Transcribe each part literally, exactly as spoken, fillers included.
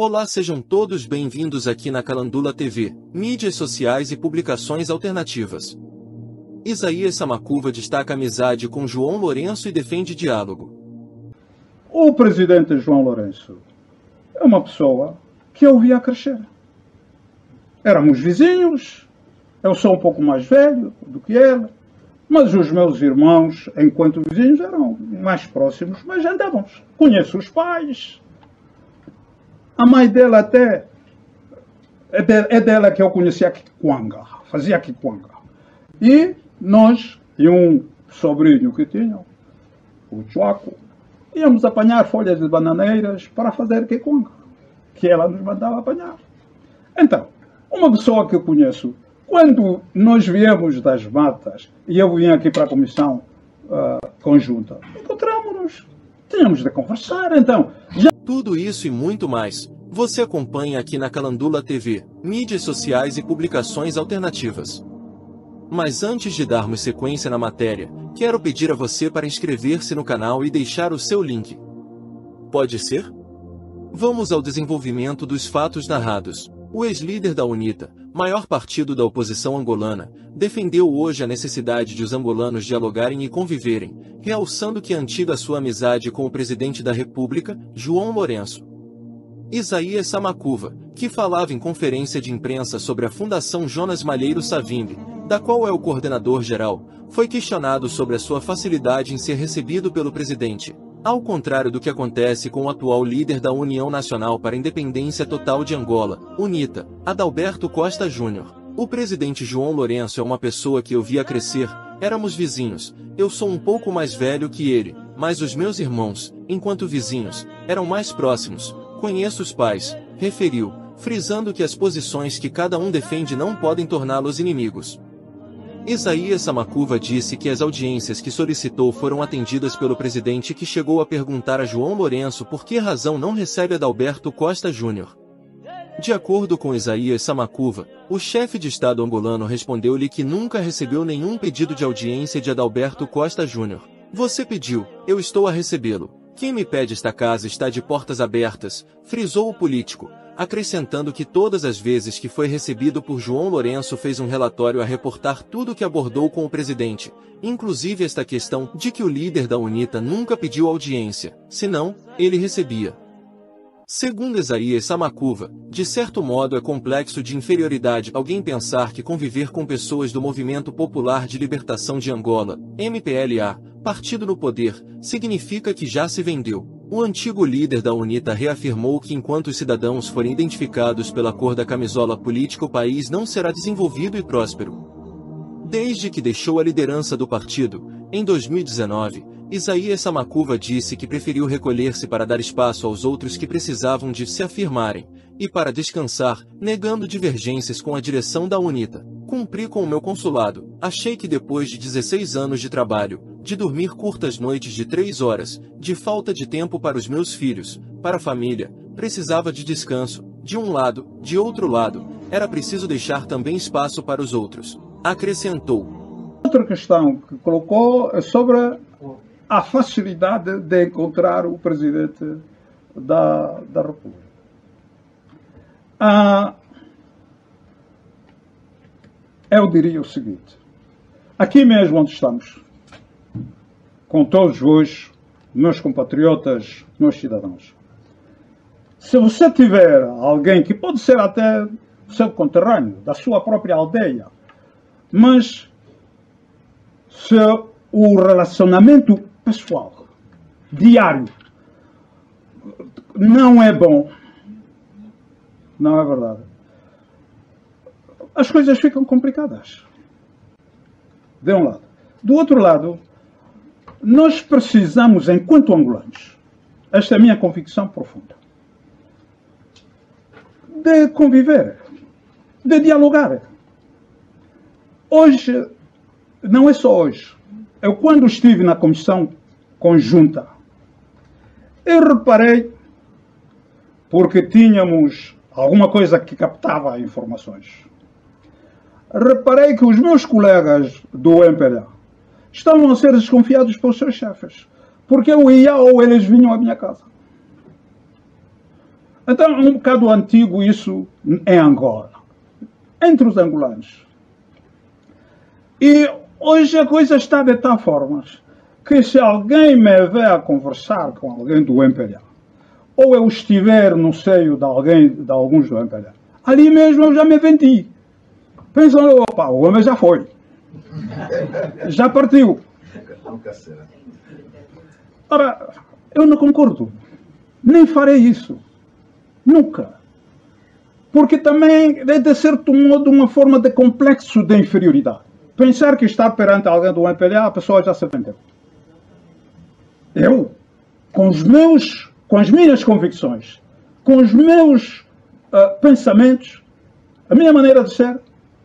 Olá, sejam todos bem-vindos aqui na Calandula T V, mídias sociais e publicações alternativas. Isaías Samakuva destaca amizade com João Lourenço e defende diálogo. O presidente João Lourenço é uma pessoa que eu via crescer. Éramos vizinhos, eu sou um pouco mais velho do que ele, mas os meus irmãos, enquanto vizinhos, eram mais próximos, mas andávamos. Conheço os pais. A mãe dela até, é, de, é dela que eu conhecia Kikwanga, fazia Kikwanga. E nós, e um sobrinho que tinha, o Chuaco, íamos apanhar folhas de bananeiras para fazer Kikwanga, que ela nos mandava apanhar. Então, uma pessoa que eu conheço, quando nós viemos das matas, e eu vim aqui para a comissão uh, conjunta, encontramos-nos, tínhamos de conversar, então... Já... Tudo isso e muito mais, você acompanha aqui na Calandula T V, mídias sociais e publicações alternativas. Mas antes de darmos sequência na matéria, quero pedir a você para inscrever-se no canal e deixar o seu link. Pode ser? Vamos ao desenvolvimento dos fatos narrados. O ex-líder da UNITA, maior partido da oposição angolana, defendeu hoje a necessidade de os angolanos dialogarem e conviverem, realçando que antiga sua amizade com o presidente da República, João Lourenço. Isaías Samakuva, que falava em conferência de imprensa sobre a Fundação Jonas Malheiro Savimbi, da qual é o coordenador-geral, foi questionado sobre a sua facilidade em ser recebido pelo presidente. Ao contrário do que acontece com o atual líder da União Nacional para a Independência Total de Angola, UNITA, Adalberto Costa Júnior, o presidente João Lourenço é uma pessoa que eu via crescer, éramos vizinhos, eu sou um pouco mais velho que ele, mas os meus irmãos, enquanto vizinhos, eram mais próximos, conheço os pais, referiu, frisando que as posições que cada um defende não podem torná-los inimigos. Isaías Samakuva disse que as audiências que solicitou foram atendidas pelo presidente, que chegou a perguntar a João Lourenço por que razão não recebe Adalberto Costa Júnior. De acordo com Isaías Samakuva, o chefe de Estado angolano respondeu-lhe que nunca recebeu nenhum pedido de audiência de Adalberto Costa Júnior. Você pediu, eu estou a recebê-lo. Quem me pede esta casa está de portas abertas, frisou o político, acrescentando que todas as vezes que foi recebido por João Lourenço fez um relatório a reportar tudo o que abordou com o presidente, inclusive esta questão de que o líder da UNITA nunca pediu audiência, senão, ele recebia. Segundo Isaías Samakuva, de certo modo é complexo de inferioridade alguém pensar que conviver com pessoas do Movimento Popular de Libertação de Angola, M P L A, partido no poder, significa que já se vendeu. O antigo líder da UNITA reafirmou que enquanto os cidadãos forem identificados pela cor da camisola política, o país não será desenvolvido e próspero. Desde que deixou a liderança do partido, em dois mil e dezenove, Isaías Samakuva disse que preferiu recolher-se para dar espaço aos outros que precisavam de se afirmarem, e para descansar, negando divergências com a direção da UNITA. Cumpri com o meu consulado, achei que depois de dezesseis anos de trabalho, de dormir curtas noites de três horas, de falta de tempo para os meus filhos, para a família, precisava de descanso, de um lado, de outro lado, era preciso deixar também espaço para os outros. Acrescentou. Outra questão que colocou é sobre a facilidade de encontrar o presidente da, da República. Ah, eu diria o seguinte, aqui mesmo onde estamos, com todos os meus compatriotas, meus cidadãos, se você tiver alguém que pode ser até seu conterrâneo, da sua própria aldeia, mas se o relacionamento pessoal, diário, não é bom, não é verdade, as coisas ficam complicadas. De um lado. Do outro lado, nós precisamos, enquanto angolanos, esta é a minha convicção profunda, de conviver, de dialogar. Hoje, não é só hoje, eu quando estive na comissão conjunta, eu reparei, porque tínhamos alguma coisa que captava informações, reparei que os meus colegas do M P L A estavam a ser desconfiados pelos seus chefes, porque eu ia ou eles vinham à minha casa. Então, é um bocado antigo isso em Angola, entre os angolanos. E hoje a coisa está de tal forma que se alguém me vê a conversar com alguém do M P L A, ou eu estiver no seio de, alguém, de alguns do M P L A, ali mesmo eu já me vendi. Pensam, opa, o homem já foi. Já partiu. Ora, eu não concordo. Nem farei isso. Nunca. Porque também é, de certo modo, uma forma de complexo de inferioridade. Pensar que está perante alguém do M P L A, a pessoa já se vendeu. Eu, com os meus, com as minhas convicções, com os meus uh, pensamentos, a minha maneira de ser,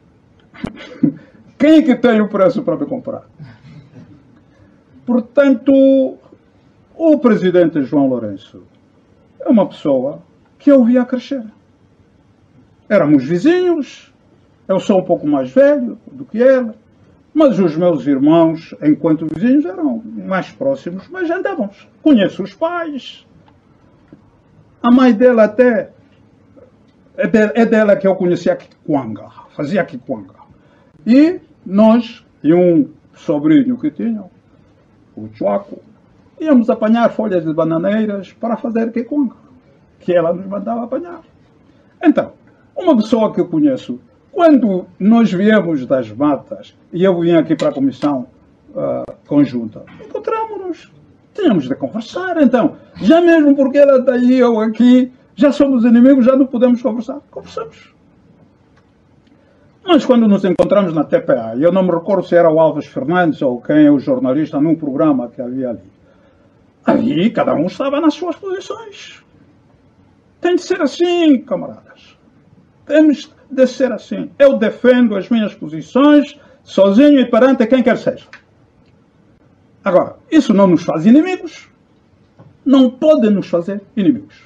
quem é que tem o preço para me comprar? Portanto, o presidente João Lourenço é uma pessoa que eu via crescer. Éramos vizinhos, eu sou um pouco mais velho do que ele, mas os meus irmãos, enquanto vizinhos, eram mais próximos, mas andávamos. Conheço os pais. A mãe dele até, é, de, é dela que eu conhecia Kikwanga, fazia Kikwanga. E nós, e um sobrinho que tinha, o Chuaco, íamos apanhar folhas de bananeiras para fazer Kikwanga, que ela nos mandava apanhar. Então, uma pessoa que eu conheço, quando nós viemos das matas, e eu vim aqui para a comissão uh, conjunta, encontramos-nos, tínhamos de conversar, então, já mesmo porque ela está aí, eu aqui, já somos inimigos, já não podemos conversar. Conversamos. Mas quando nos encontramos na T P A, eu não me recordo se era o Alves Fernandes ou quem é o jornalista num programa que havia ali, aí cada um estava nas suas posições. Tem de ser assim, camaradas. Temos de ser assim. Eu defendo as minhas posições sozinho e perante quem quer seja. Agora, isso não nos faz inimigos. Não pode nos fazer inimigos.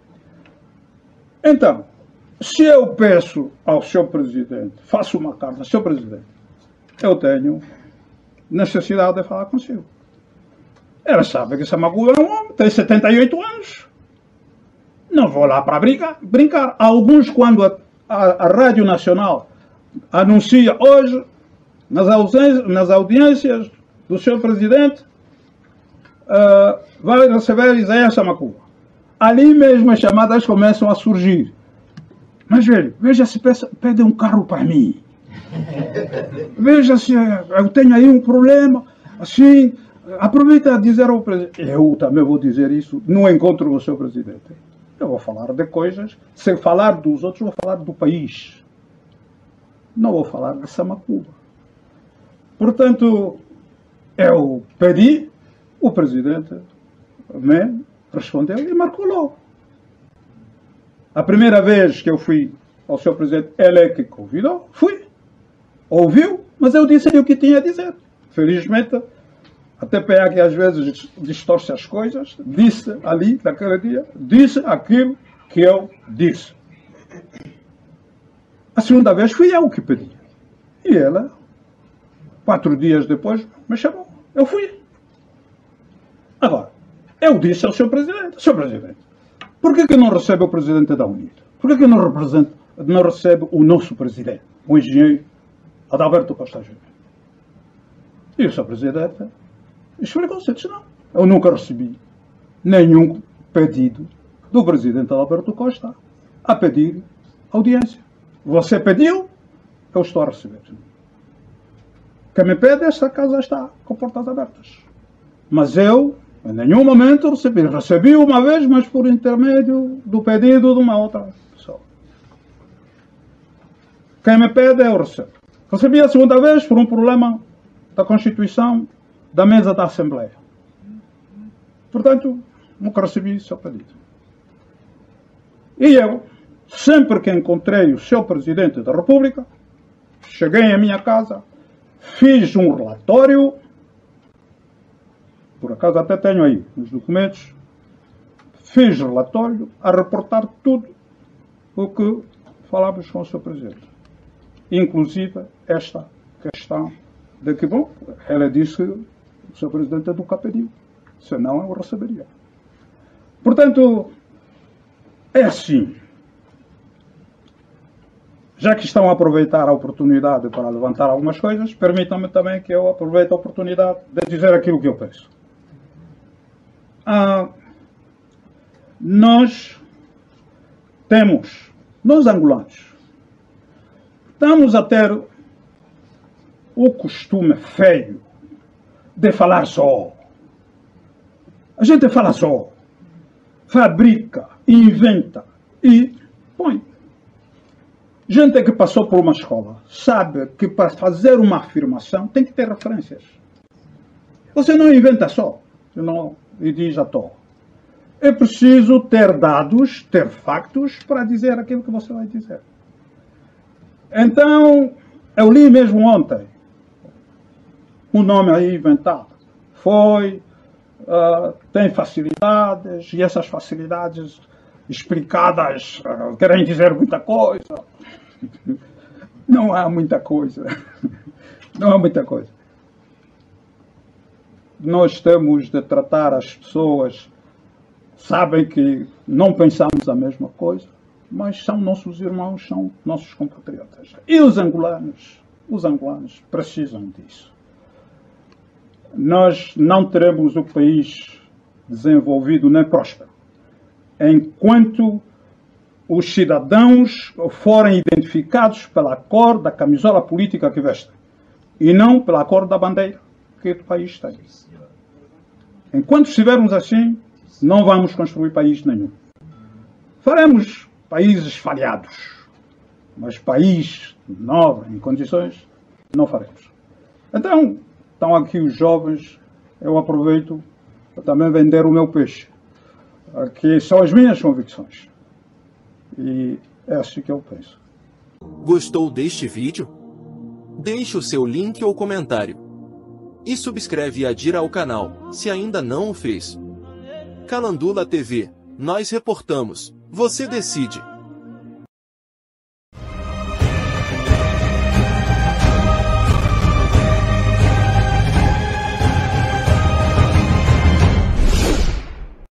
Então, se eu peço ao senhor Presidente, faço uma carta, senhor Presidente, eu tenho necessidade de falar consigo. Ela sabe que Samakuba é um homem, tem setenta e oito anos. Não vou lá para brincar. brincar. Alguns, quando a, a, a Rádio Nacional anuncia hoje, nas, ausências, nas audiências do senhor Presidente, uh, vai receber Isaías Samakuba. Ali mesmo as chamadas começam a surgir. Mas, velho, veja se pede um carro para mim. Veja se eu tenho aí um problema. Assim, aproveita a dizer ao Presidente. Eu também vou dizer isso no encontro com o senhor Presidente. Eu vou falar de coisas. Se falar dos outros, vou falar do país. Não vou falar de Samakuba. Portanto, eu pedi, o Presidente me respondeu e marcou logo. A primeira vez que eu fui ao senhor Presidente, ele é que convidou, fui, ouviu, mas eu disse-lhe o que tinha a dizer. Felizmente, a T P A que às vezes distorce as coisas, disse ali, naquele dia, disse aquilo que eu disse. A segunda vez fui eu que pedi. E ela, quatro dias depois, me chamou. Eu fui. Agora, eu disse ao senhor Presidente, senhor Presidente, por que que não recebe o Presidente da Unida? Por que que não, representa, não recebe o nosso Presidente, o engenheiro Adalberto Costa Júnior? E o senhor Presidente explicou-se, disse não, eu nunca recebi nenhum pedido do Presidente Adalberto Costa a pedir audiência. Você pediu, eu estou a receber. Quem me pede, esta casa está com portas abertas. Mas eu, em nenhum momento, recebi. Recebi uma vez, mas por intermédio do pedido de uma outra pessoa. Quem me pede, eu recebo. Recebi a segunda vez por um problema da Constituição da mesa da Assembleia. Portanto, nunca recebi seu pedido. E eu, sempre que encontrei o seu Presidente da República, cheguei à minha casa, fiz um relatório, por acaso até tenho aí nos documentos, fiz relatório a reportar tudo o que falávamos com o seu Presidente. Inclusive esta questão de que, bom, ela disse que o seu Presidente nunca pediu, senão eu receberia. Portanto, é assim. Já que estão a aproveitar a oportunidade para levantar algumas coisas, permitam-me também que eu aproveite a oportunidade de dizer aquilo que eu penso. Ah, nós temos, nós angolanos, estamos a ter o costume feio de falar só. A gente fala só, fabrica, inventa e põe. Gente que passou por uma escola sabe que para fazer uma afirmação tem que ter referências. Você não inventa só, senão e diz à toa. É preciso ter dados, ter factos para dizer aquilo que você vai dizer. Então, eu li mesmo ontem um nome aí inventado. Foi, uh, tem facilidades, e essas facilidades explicadas uh, querem dizer muita coisa. Não há muita coisa. Não há muita coisa. Nós temos de tratar as pessoas, sabem que não pensamos a mesma coisa, mas são nossos irmãos, são nossos compatriotas. E os angolanos, os angolanos precisam disso. Nós não teremos o país desenvolvido nem próspero enquanto os cidadãos forem identificados pela cor da camisola política que vestem e não pela cor da bandeira que o país tem. Enquanto estivermos assim, não vamos construir país nenhum. Faremos países falhados, mas país nobre, em condições, não faremos. Então, estão aqui os jovens, eu aproveito para também vender o meu peixe, que são as minhas convicções. E é assim que eu penso. Gostou deste vídeo? Deixe o seu link ou comentário. E subscreve e adira ao canal, se ainda não o fez. Calandula T V, nós reportamos, você decide.